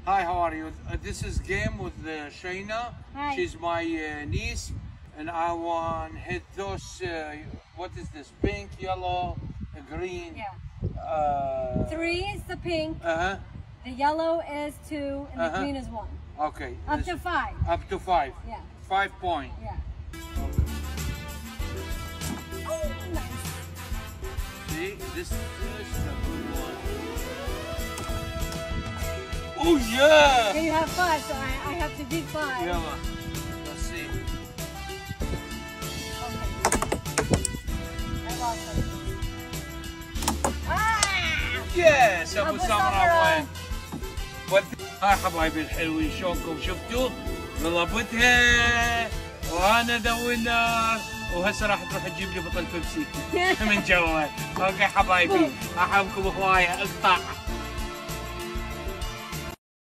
Hi, how are you? This is game with Shayna. Hi. She's my niece, and I want hit those. What is this? Pink, yellow, green. Yeah. 3 is the pink. Uh-huh. The yellow is 2, and the green is 1. Okay. Up to 5. Up to 5. Yeah. 5 point. Yeah. Okay. Oh, nice. See, this is the good one. Oh yeah! Okay, you have 5, so I have to beat 5. Yeah, man. Let's see. Okay. I lost it. Yes, ابو أبو سمرة سمرة. وين؟ هاي حبايبي الحلوين شلونكم شفتوا؟ غلبتها وانا ذا وينر وهسه راح تروح تجيب لي بطل بيبسي من جوا. اوكي حبايبي احبكم هوايه اقطع.